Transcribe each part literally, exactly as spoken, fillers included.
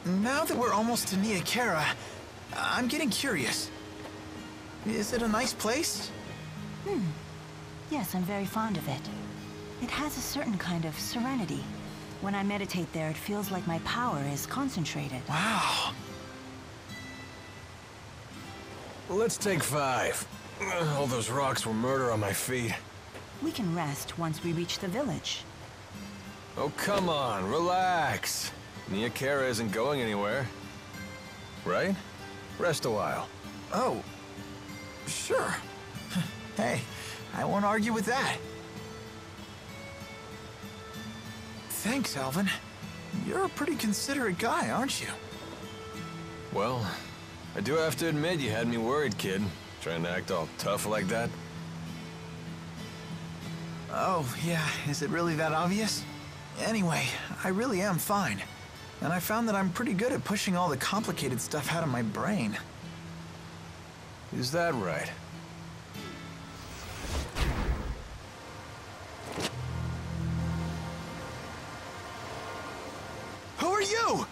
now that we're almost to Nia Khera, I'm getting curious. Is it a nice place? Hmm. Yes, I'm very fond of it. It has a certain kind of serenity. When I meditate there, it feels like my power is concentrated. Wow. Let's take five. All those rocks were murder on my feet. We can rest once we reach the village. Oh, come on, relax. Nia Khera isn't going anywhere. Right? Rest a while. Oh, sure. Hey, I won't argue with that. Thanks, Alvin. You're a pretty considerate guy, aren't you? Well, I do have to admit you had me worried, kid. Trying to act all tough like that. Oh, yeah, is it really that obvious? Anyway, I really am fine. And I found that I'm pretty good at pushing all the complicated stuff out of my brain. Is that right? Who are you?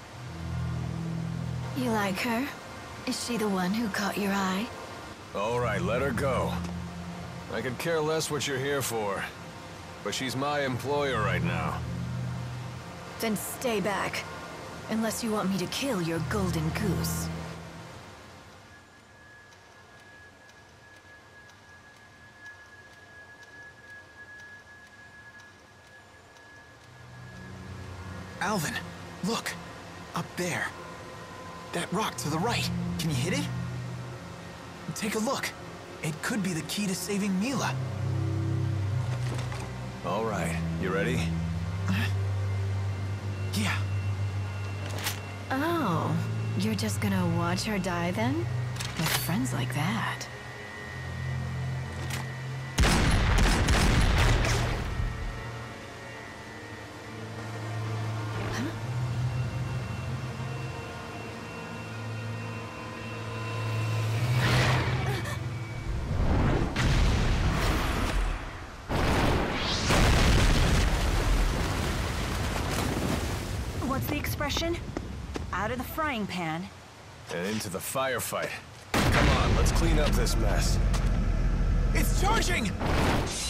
You like her? Is she the one who caught your eye? All right, let her go. I could care less what you're here for, but she's my employer right now. Then stay back. Unless you want me to kill your golden goose. Alvin, look. Up there. That rock to the right. Can you hit it? Take a look. It could be the key to saving Mila. All right, you ready? Uh, yeah. Oh, you're just gonna watch her die then? With friends like that. What's the expression? Out of the frying pan. And into the firefight. Come on, let's clean up this mess. It's charging!